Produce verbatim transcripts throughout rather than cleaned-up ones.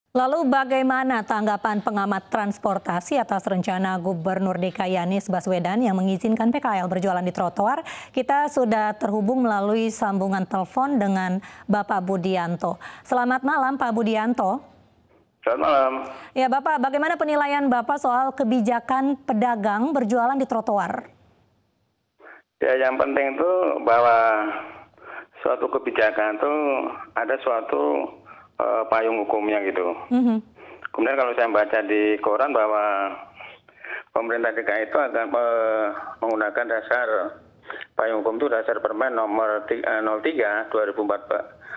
Lalu bagaimana tanggapan pengamat transportasi atas rencana Gubernur D K I Anies Baswedan yang mengizinkan P K L berjualan di trotoar? Kita sudah terhubung melalui sambungan telepon dengan Bapak Budianto. Selamat malam Pak Budianto. Selamat malam. Ya Bapak, bagaimana penilaian Bapak soal kebijakan pedagang berjualan di trotoar? Ya, yang penting itu bahwa suatu kebijakan itu ada suatu uh, payung hukumnya gitu. Mm-hmm. Kemudian kalau saya baca di koran bahwa pemerintah D K I itu akan uh, menggunakan dasar payung hukum itu dasar Permen nomor nol tiga dua ribu empat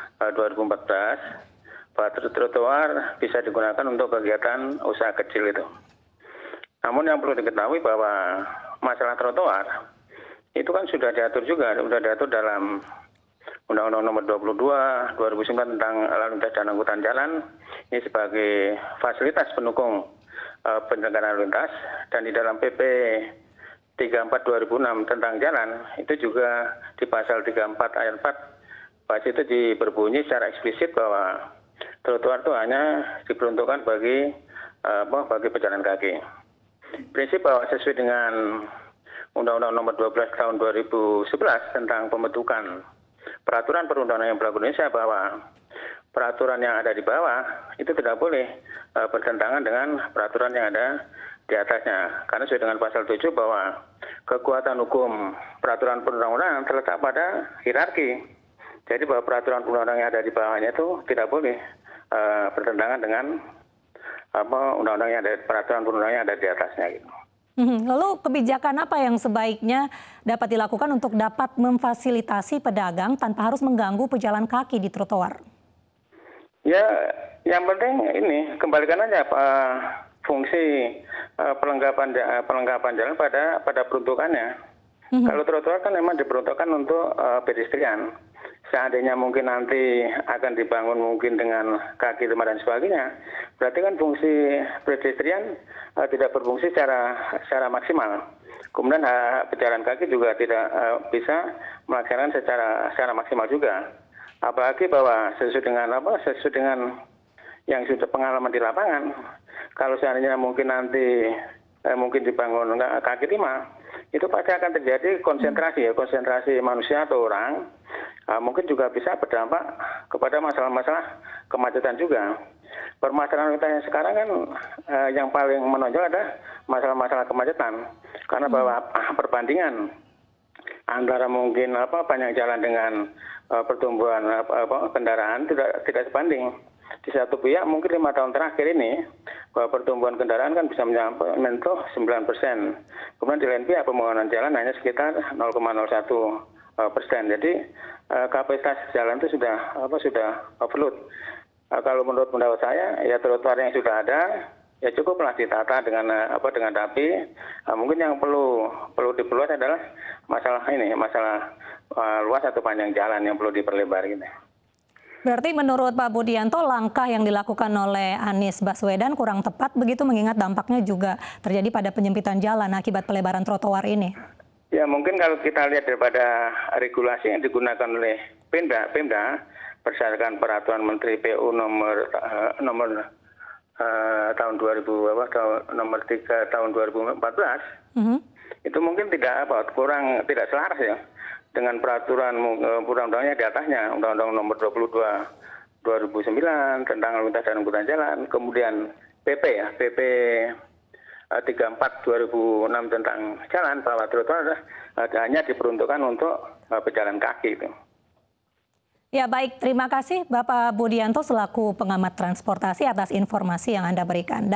belas bahwa trotoar bisa digunakan untuk kegiatan usaha kecil itu. Namun yang perlu diketahui bahwa masalah trotoar itu kan sudah diatur juga, sudah diatur dalam Undang-Undang Nomor dua puluh dua dua ribu sembilan tentang lalu lintas dan angkutan jalan ini sebagai fasilitas pendukung uh, penyelenggaraan lalu lintas, dan di dalam P P tiga puluh empat dua ribu enam tentang jalan itu juga di pasal tiga puluh empat ayat empat pas itu berbunyi secara eksplisit bahwa trotoar itu hanya diperuntukkan bagi uh, bagi pejalan kaki. Prinsip bahwa sesuai dengan Undang-Undang Nomor dua belas Tahun dua ribu sebelas tentang pembentukan peraturan perundang-undangan yang berlaku di Indonesia, bahwa peraturan yang ada di bawah itu tidak boleh uh, bertentangan dengan peraturan yang ada di atasnya. Karena sesuai dengan pasal tujuh bahwa kekuatan hukum peraturan perundang-undangan terletak pada hierarki. Jadi bahwa peraturan perundang-undangan yang ada di bawahnya itu tidak boleh uh, bertentangan dengan apa undang-undang yang ada, peraturan perundang-undangan yang ada di atasnya gitu. Lalu kebijakan apa yang sebaiknya dapat dilakukan untuk dapat memfasilitasi pedagang tanpa harus mengganggu pejalan kaki di trotoar? Ya, yang penting ini kembalikan aja uh, fungsi uh, pelengkapan uh, pelengkapan jalan pada pada peruntukannya. Mm-hmm. Kalau trotoar kan memang diperuntukkan untuk uh, pedestrian. Seandainya mungkin nanti akan dibangun mungkin dengan kaki lima dan sebagainya, berarti kan fungsi pedestrian uh, tidak berfungsi secara secara maksimal. Kemudian uh, pejalan kaki juga tidak uh, bisa melaksanakan secara secara maksimal juga. Apalagi bahwa sesuai dengan apa sesuai dengan yang sudah pengalaman di lapangan, kalau seandainya mungkin nanti eh, mungkin dibangun kaki lima, itu pasti akan terjadi konsentrasi ya konsentrasi manusia atau orang. Uh, mungkin juga bisa berdampak kepada masalah-masalah kemacetan juga. Permasalahan kita yang sekarang kan uh, yang paling menonjol adalah masalah-masalah kemacetan, karena bahwa uh, perbandingan antara mungkin apa banyak jalan dengan uh, pertumbuhan uh, apa, kendaraan tidak tidak sebanding. Di satu pihak mungkin lima tahun terakhir ini bahwa pertumbuhan kendaraan kan bisa menyentuh sembilan persen. Kemudian di lain pihak pembangunan jalan hanya sekitar nol koma nol satu persen. Jadi uh, kapasitas jalan itu sudah apa sudah overload. Uh, kalau menurut pendapat saya ya trotoar yang sudah ada ya cukuplah ditata dengan uh, apa dengan rapi. Uh, mungkin yang perlu perlu diperluas adalah masalah ini masalah uh, luas atau panjang jalan yang perlu diperlebar gitu. Berarti menurut Pak Budianto langkah yang dilakukan oleh Anies Baswedan kurang tepat begitu, mengingat dampaknya juga terjadi pada penyempitan jalan akibat pelebaran trotoar ini. Ya, mungkin kalau kita lihat daripada regulasi yang digunakan oleh Pemda, Pemda berdasarkan peraturan Menteri P U nomor uh, nomor uh, tahun dua ribu apa tahun nomor tiga tahun dua ribu empat belas, mm-hmm. itu mungkin tidak apa kurang tidak selaras ya dengan peraturan uh, undang-undangnya di atasnya, Undang-Undang Nomor dua puluh dua dua ribu sembilan tentang lalu lintas dan angkutan jalan, kemudian P P ya P P tiga puluh empat dua ribu enam tentang jalan, bahwa trotoar hanya diperuntukkan untuk pejalan kaki itu. Ya baik, terima kasih Bapak Budianto selaku pengamat transportasi atas informasi yang Anda berikan.